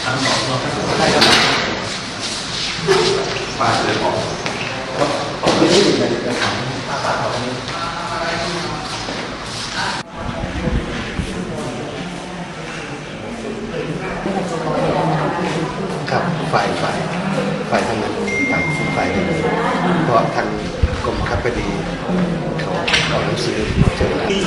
ป้าเจอของไม่ได้อยู่ในกระถางป้าเขาตรงนี้ครับฝ่ายทางนั้นฝ่ายเพราะทางกรมคับคดีเขาหนังสือเจอแล้ว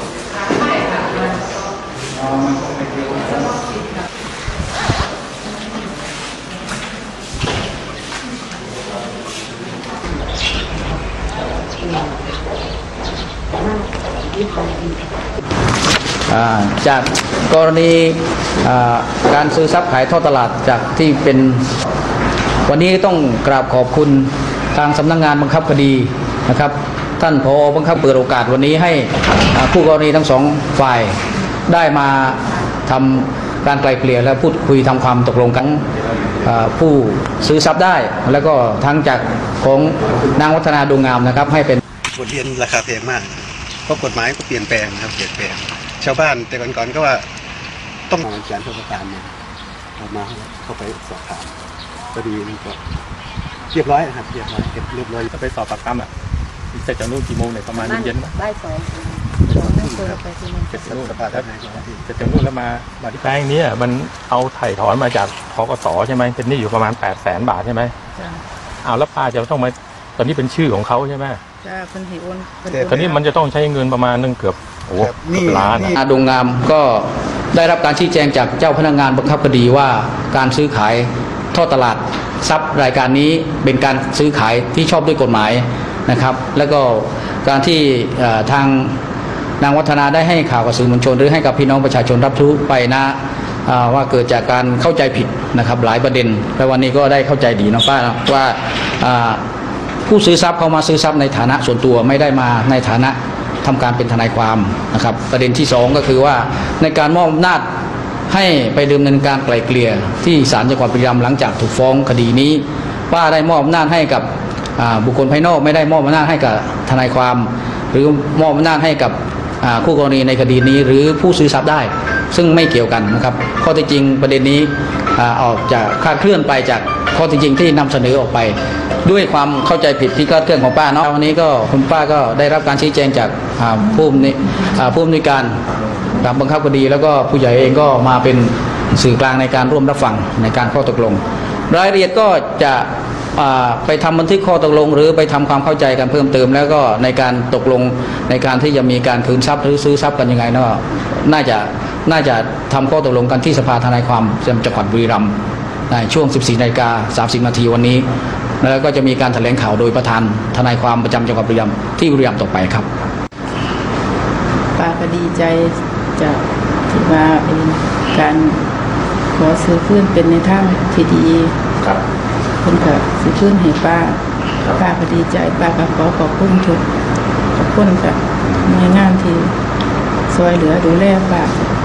จากกรณีการซื้อทรัพย์ขายทอดตลาดจากที่เป็นวันนี้ต้องกราบขอบคุณทางสำนักงานบังคับคดีนะครับท่านผอ.บังคับเปิดโอกาสวันนี้ให้คู่กรณีทั้งสองฝ่ายได้มาทำการไกล่เกลี่ยและพูดคุยทำความตกลงกันผู้ซื้อทรัพย์ได้แล้วก็ทั้งจากของนางวัฒนาดวงงามนะครับให้เป็นบทเรียนราคาแพงมากเพราะกฎหมายก็เปลี่ยนแปลงครับเปลี่ยนแปลงชาวบ้านแต่ก่อนก็ว่าต้องมาแสนเทศกาลมาเข้าไปสอบถามพอดีมันก็เรียบร้อยนะครับเรียบร้อยก็ไปสอบปากคำเสร็จจากนู่นกี่โมงเนี่ยประมาณเย็นบ่ายสองเสร็จจากนู่นแล้วมาที่แปลงนี้มันเอาไถ่ถอนมาจากธกส.ใช่ไหมเป็นหนี้อยู่ประมาณ800,000 บาทใช่ไหมเอาแล้วป้าจะต้องมาตอนนี้เป็นชื่อของเขาใช่ไหมจ้าคนที่โอนตอนนี้มันจะต้องใช้เงินประมาณนึงเกือบล้านดวงงามก็ได้รับการชี้แจงจากเจ้าพนักงานบังคับคดีว่าการซื้อขายทอดตลาดทรัพย์รายการนี้เป็นการซื้อขายที่ชอบด้วยกฎหมายนะครับแล้วก็การที่ทางนางวัฒนาได้ให้ข่าวกับสื่อมวลชนหรือให้กับพี่น้องประชาชนรับรู้ไปนะว่าเกิดจากการเข้าใจผิดนะครับหลายประเด็นและวันนี้ก็ได้เข้าใจดีนะป้าว่าผู้ซื้อทรัพย์เขามาซื้อทรัพย์ในฐานะส่วนตัวไม่ได้มาในฐานะทำการเป็นทนายความนะครับประเด็นที่2ก็คือว่าในการมอบอำนาจให้ไปดำเนินการไกล่เกลี่ยที่ศาลจังหวัดบุรีรัมย์หลังจากถูกฟ้องคดีนี้ป้าได้มอบอำนาจให้กับบุคคลภายนอกไม่ได้มอบอำนาจให้กับทนายความหรือมอบอำนาจให้กับคู่กรณีในคดีนี้หรือผู้ซื้อทรัพย์ได้ซึ่งไม่เกี่ยวกันนะครับข้อเท็จจริงประเด็นนี้ออกจากคลาดเคลื่อนไปจากข้อเท็จจริงที่นำเสนอออกไปด้วยความเข้าใจผิดที่คลาดเคลื่อนของป้าเนาะวันนี้ก็คุณป้าก็ได้รับการชี้แจงจากผู้อำนวยการบังคับคดีแล้วก็ผู้ใหญ่เองก็มาเป็นสื่อกลางในการร่วมรับฟังในการข้อตกลงรายละเอียดก็จะไปทำบันทึกข้อตกลงหรือไปทำความเข้าใจกันเพิ่มเติมแล้วก็ในการตกลงในการที่จะมีการคืนทรัพย์หรือซื้อทรัพย์กันยังไงเนาะน่าจะทำข้อตกลงกันที่สภาทนายความจังหวัดบุรีรัมย์ในช่วง 14:30 น.วันนี้แล้วก็จะมีการแถลงข่าวโดยประธานทนายความประจำจังหวัดบุรีรัมย์ที่บุรีรัมย์ต่อไปครับป้าก็ดีใจจะที่ว่าเป็นการขอซื้อคืนเป็นในทางที่ดีครับคนก็ซื้อคืนให้ป้าก็ดีใจป้าก็ขอบคุณทุกคนค่ะหน่วยงานที่ช่วยเหลือดูแลป้า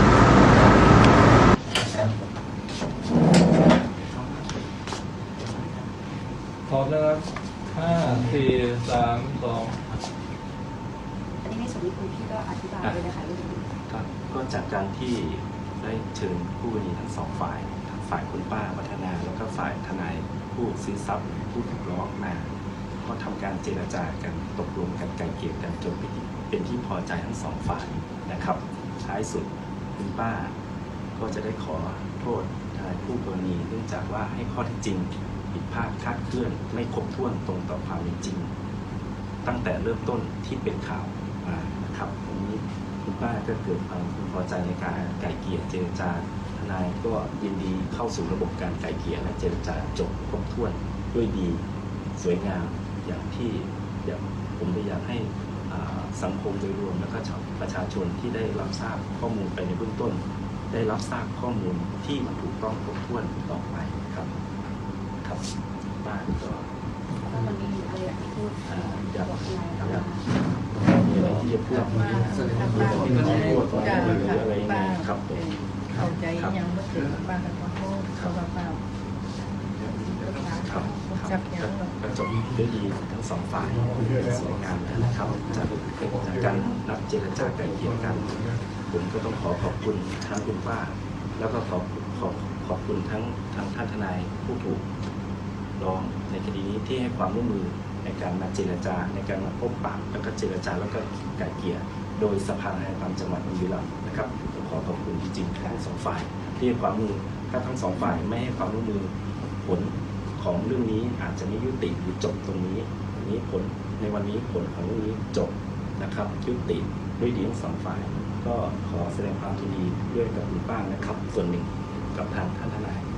พร้อมแล้ว5 4 3 2 อันนี้ในส่วนนี้คุณพี่ก็อธิบายเลยนะคะครับก็จากการที่ได้เชิญคู่กรณีทั้งสองฝ่ายทั้งฝ่ายคุณป้าวัฒนาแล้วก็ฝ่ายทนายผู้ซื้อทรัพย์ผู้ถูกร้องมาก็ทำการเจรจากันตกลงกันไกล่เกลี่ยกันจนเป็นที่พอใจทั้งสองฝ่ายนะครับท้ายสุดคุณป้าก็จะได้ขอโทษทนายผู้กรณีเนื่องจากว่าให้ข้อเท็จจริงผิดพลาดคลาดเคลื่อนไม่ครบถ้วนตรงต่อความเป็นจริงตั้งแต่เริ่มต้นที่เป็นข่าวมานะครับวันนี้คุณป้าก็เกิดความพึงพอใจในการไกล่เกลี่ยเจรจาทนายก็ยินดีเข้าสู่ระบบการไกล่เกลี่ยและเจรจาจบครบถ้วนด้วยดีสวยงามอย่างที่ผมได้อยากให้สังคมโดยรวมและก็ประชาชนที่ได้รับทราบข้อมูลไปในเบื้องต้นได้รับทราบข้อมูลที่มันถูกต้องครบถ้วนต่อไปครับป้าก็มันมีอะไรที่พูดอยากมีอะไรที่จะพูดมาอะไรยังไงครับเข้าใจยังไม่ถึงป้าขอโทษเขาว่าป้าก็จบด้วยดีทั้งสองฝ่ายสวยงามนะครับจากการนัดเจรจาไกล่เกลี่ยกันผมก็ต้องขอบคุณทางคุณป้าแล้วก็ขอขอบคุณทั้งท่านทนายผู้ถูกร้องในคดีนี้ที่ให้ความร่วมมือในการมาเจรจาในการมาพบปะแล้วก็เจรจาแล้วก็ไกล่เกลี่ยโดยสภาทนายความจังหวัดบุรีรัมย์นะครับผมขอขอบคุณจริงๆทั้งสองฝ่ายที่ให้ความร่วมมือถ้าทั้งสองฝ่ายไม่ให้ความร่วมมือผลของเรื่องนี้อาจจะไม่ยุติหรือจบตรงนี้ผลในวันนี้ผลของเรื่องนี้จบนะครับยุติด้วยดีทั้งสองฝ่ายก็ขอแสดงความยินดีด้วยกับคุณป้านะครับส่วนหนึ่งกับทางท่านทนาย